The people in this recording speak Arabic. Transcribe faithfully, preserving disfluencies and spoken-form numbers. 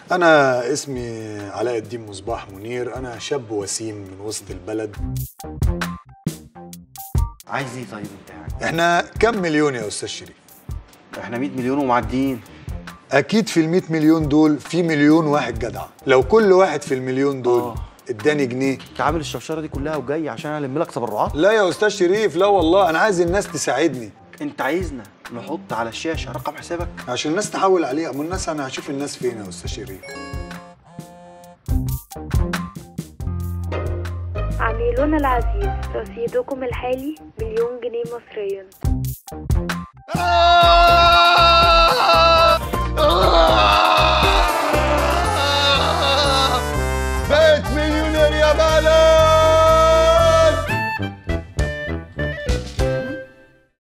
أنا اسمي علاء الدين مصباح منير، أنا شاب وسيم من وسط البلد. عايز ايه طيب انت يعني؟ إحنا كم مليون يا أستاذ شريف؟ احنا مية مليون ومعديين. أكيد في المية مليون دول في مليون واحد جدع، لو كل واحد في المليون دول آه. اداني جنيه. انت عامل الشفشره دي كلها وجاي عشان الم لك تبرعات؟ لا يا أستاذ شريف، لا والله، أنا عايز الناس تساعدني. انت عايزنا نحط على الشاشه رقم حسابك عشان الناس تحول عليه. أما الناس أنا هشوف الناس فين يا أستاذ شريف؟ عميلنا العزيز، رصيدكم الحالي مليون جنيه مصريا. آه